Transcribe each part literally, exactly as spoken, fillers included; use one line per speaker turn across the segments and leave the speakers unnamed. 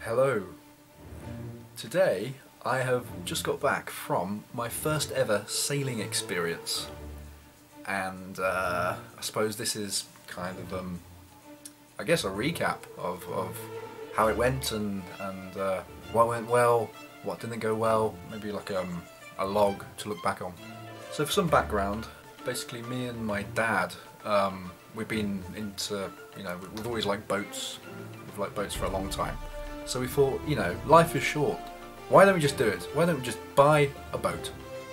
Hello. Today I have just got back from my first ever sailing experience, and uh, I suppose this is kind of um, I guess a recap of, of how it went and, and uh, what went well, what didn't go well, maybe like um, a log to look back on. So for some background, basically me and my dad, um, we've been into, you know, we've always liked boats, we've liked boats for a long time. So we thought, you know, life is short, why don't we just do it? Why don't we just buy a boat?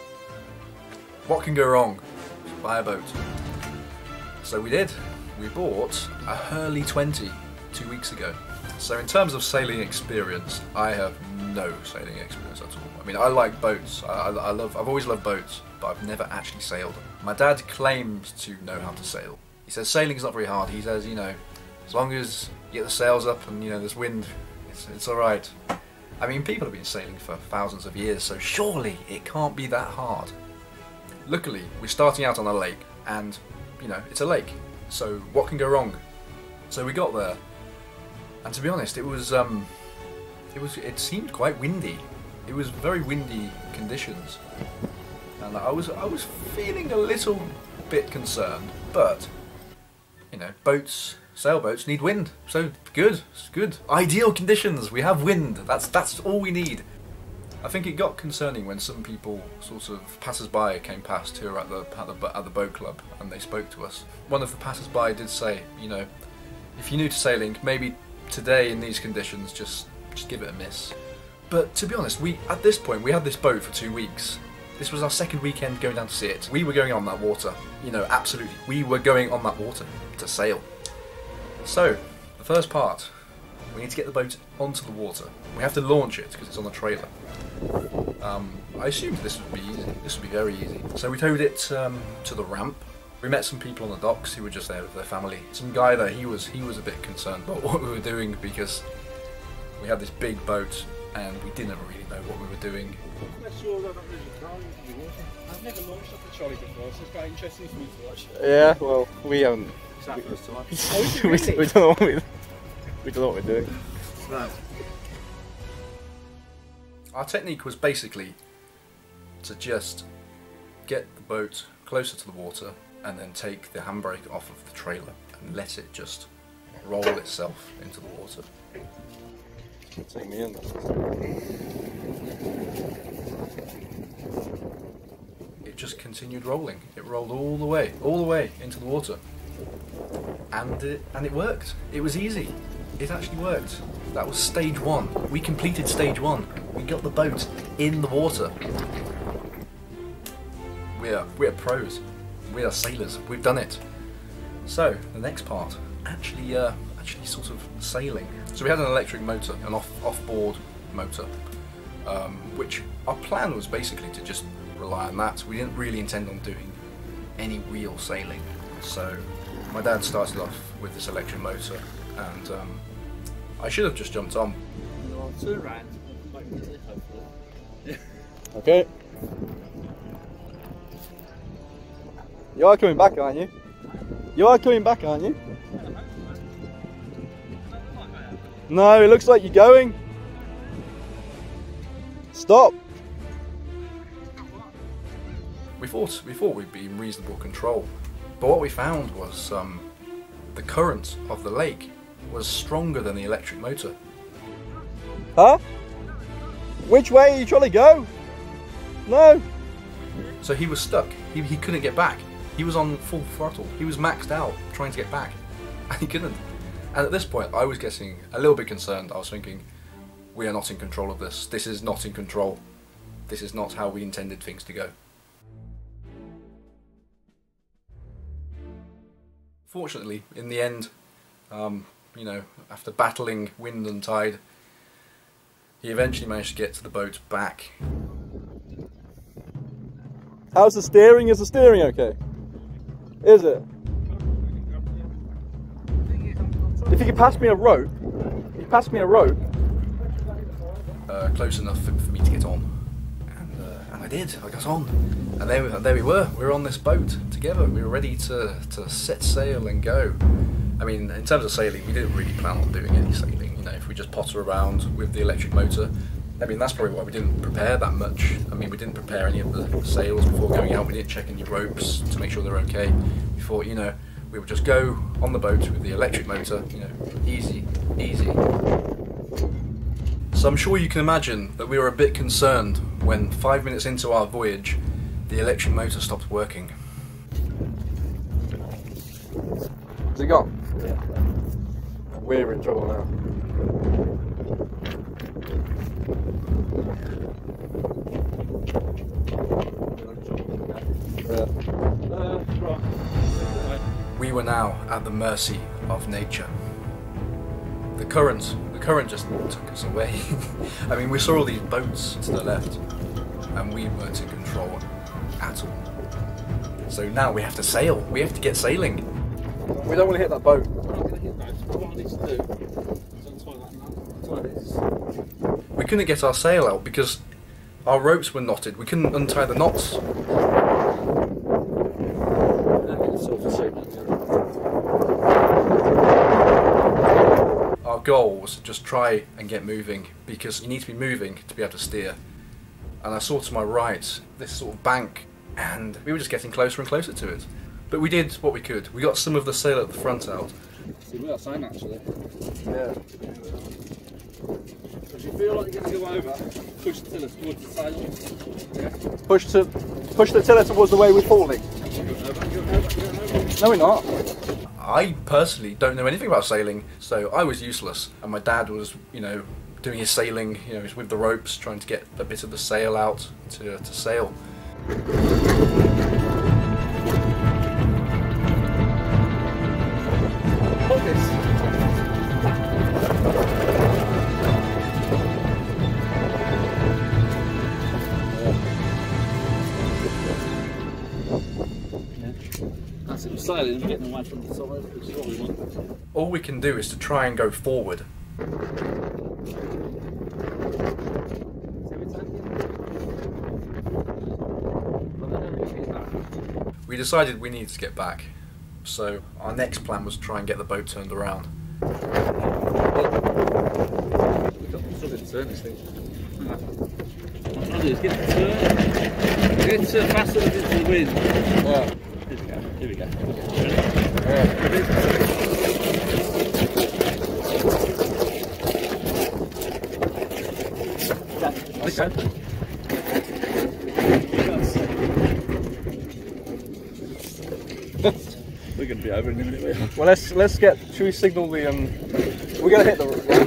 What can go wrong? Just buy a boat. So we did. We bought a Hurley twenty two weeks ago. So in terms of sailing experience, I have no sailing experience at all. I mean, I like boats. I, I, I love. I've always loved boats, but I've never actually sailed. My dad claims to know how to sail. He says sailing's not very hard. He says, you know, as long as you get the sails up and you know there's wind, it's, it's all right. I mean, people have been sailing for thousands of years, so surely it can't be that hard. Luckily, we're starting out on a lake, and you know, it's a lake. So what can go wrong? So we got there, and to be honest, it was um, it was it seemed quite windy. It was very windy conditions, and I was I was feeling a little bit concerned. But you know, boats, sailboats need wind, so good, it's good. Ideal conditions. We have wind. That's that's all we need. I think it got concerning when some people, sort of passers-by, came past here at the, at the at the boat club and they spoke to us. One of the passers-by did say, you know, if you're new to sailing, maybe today in these conditions, just just give it a miss. But to be honest, we at this point we had this boat for two weeks. This was our second weekend going down to see it. We were going on that water. You know, absolutely, we were going on that water to sail. So the first part, we need to get the boat onto the water. We have to launch it because it's on a trailer. Um, I assumed this would be easy. This would be very easy. So we towed it um, to the ramp. We met some people on the docks who were just there with their family. Some guy there, he was he was a bit concerned about what we were doing because we had this big boat and we didn't really know what we were doing.
I've never launched off the trolley before, so it's quite interesting for me to watch.
Yeah, well, we haven't.
Is that first time?
we, we, we don't know what we, we don't know what we're doing.
Right.
Our technique was basically to just get the boat closer to the water and then take the handbrake off of the trailer and let it just roll itself into the water.
Take me in.
It just continued rolling. It rolled all the way, all the way into the water. And it, and it worked. It was easy. It actually worked. That was stage one. We completed stage one. We got the boat in the water. We are, we are pros. We are sailors. We've done it. So, the next part, actually, uh, actually sort of sailing. So we had an electric motor, an off, off-board motor, um, which our plan was basically to just rely on that. We didn't really intend on doing any real sailing. So my dad started off with this electric motor, and um, I should have just jumped on.
Turn around, hopefully.
Okay. You are coming back, aren't you? You are coming back, aren't you? No, it looks like you're going. Stop.
We thought we thought we'd be in reasonable control, but what we found was um, the current of the lake was stronger than the electric motor.
Huh? Which way are you trying to go? No.
So he was stuck. He, he couldn't get back. He was on full throttle. He was maxed out trying to get back, and he couldn't. And at this point, I was getting a little bit concerned. I was thinking, we are not in control of this. This is not in control. This is not how we intended things to go. Fortunately, in the end, um, you know, after battling wind and tide, he eventually managed to get to the boat back.
How's the steering? Is the steering okay? Is it? If you could pass me a rope, if you pass me a rope.
Uh, close enough for, for me to get on, and, uh, and I did. I got on, and there, there we were. We were on this boat together. We were ready to to set sail and go. I mean, in terms of sailing, we didn't really plan on doing any sailing. you know, if we just potter around with the electric motor. I mean, that's probably why we didn't prepare that much. I mean, we didn't prepare any of the sails before going out. We didn't check any ropes to make sure they're okay. We thought, you know, we would just go on the boat with the electric motor, you know, easy, easy. So I'm sure you can imagine that we were a bit concerned when five minutes into our voyage, the electric motor stopped working.
Has it gone? Yeah. We're in trouble now.
We were now at the mercy of nature. The current, the current just took us away. I mean, we saw all these boats to the left, and we weren't in control at all. So now we have to sail. We have to get sailing.
We don't want to hit that boat.
We couldn't get our sail out because our ropes were knotted. We couldn't untie the knots. Our goal was to just try and get moving, because you need to be moving to be able to steer. And I saw to my right this sort of bank, and we were just getting closer and closer to it. But we did what we could. We got some of the sail at the front out.
See, we're outside actually.
Yeah.
If you feel like you're going to go over, push the tiller towards the sail. Yeah.
Push to push the tiller towards the way we're falling. No, we're not.
I personally don't know anything about sailing, so I was useless. And my dad was, you know, doing his sailing, you know, with the ropes, trying to get a bit of the sail out to, to sail.
That's it, sailing and getting away from the side, which is what we want.
All we can do is to try and go forward. We decided we needed to get back, so our next plan was to try and get the boat turned around.
We've got something to turn this thing. What I'll do is get the turn, get the turn faster than into the wind.
Yeah.
Here we go, here we go.
Yeah.
Okay. We're going to be over in a minute.
Well, let's let's get. Should we signal the um? We're gonna hit the.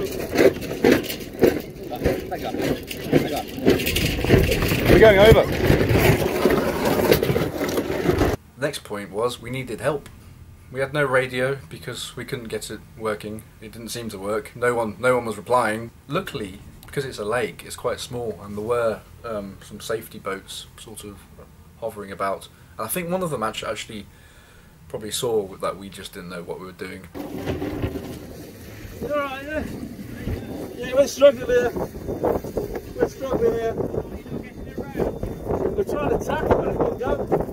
Hang on. Hang on.
We're going over.
The next point was we needed help. We had no radio because we couldn't get it working. It didn't seem to work. No one, no one was replying. Luckily, because it's a lake, it's quite small, and there were um, some safety boats sort of hovering about. And I think one of them actually probably saw that we just didn't know what we were doing.
You alright, yeah? Yeah, we're struggling here. We're struggling here. We're trying to tackle it, but it won't go.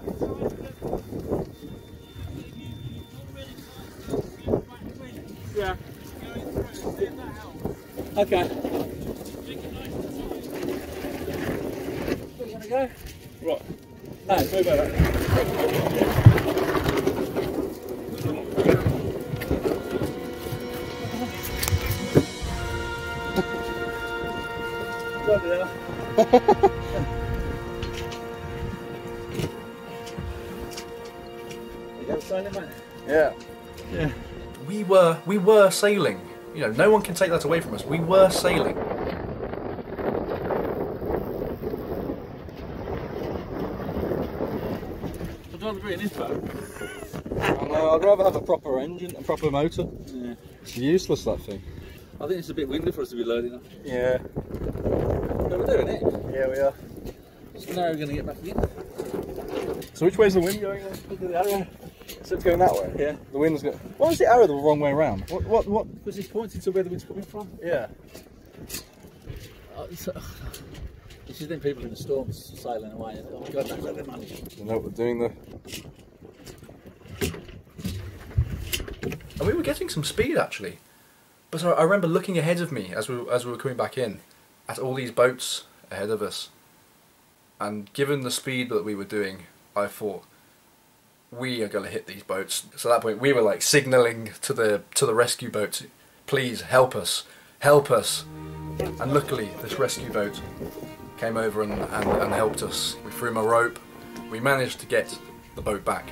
Yeah. Okay. Where you want to go? Right. No, move over. Bloody hell. You go sailing, mate?
Yeah.
Yeah.
We were, we were sailing. You know, no one can take that away from us. We were sailing.
I don't agree in this boat.
No, I'd rather have a proper engine, a proper motor.
Yeah.
It's useless, that thing.
I think it's a bit windy for us to be loading up.
Yeah.
But we're doing it.
Yeah, we are.
So now we're going to get back in.
So which way's the wind going then? Look at the arrow. So it's going that way?
Yeah.
The wind's going... Why was the arrow the wrong way around? What, what, what?
Because it's pointing to where the wind's coming from.
Yeah.
Uh, so, this is them people in the storms sailing away. Oh God knows how they manage.
You know what we're doing there.
And we were getting some speed actually. But I remember looking ahead of me as we, as we were coming back in at all these boats ahead of us. And given the speed that we were doing, I thought, we are going to hit these boats. So at that point we were like signalling to the to the rescue boat, please help us, help us. And luckily this rescue boat came over and, and, and helped us. We threw him a rope. We managed to get the boat back.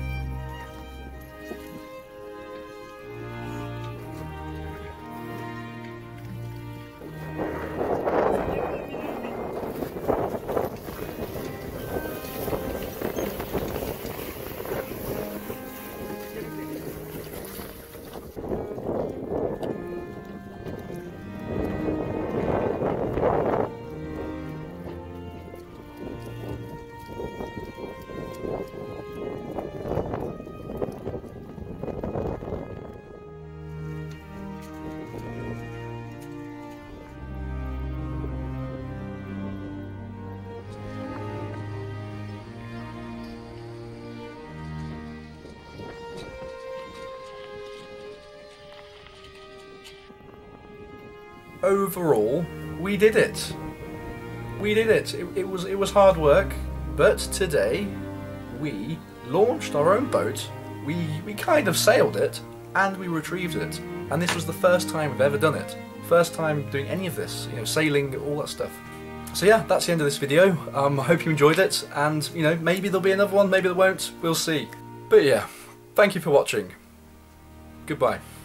Overall, we did it. We did it. It, it was it was hard work, but today we launched our own boat. We we kind of sailed it and we retrieved it. And this was the first time we've ever done it. First time doing any of this, you know, sailing, all that stuff. So yeah, that's the end of this video. Um, I hope you enjoyed it, and you know, maybe there'll be another one, maybe there won't. We'll see. But yeah, thank you for watching. Goodbye.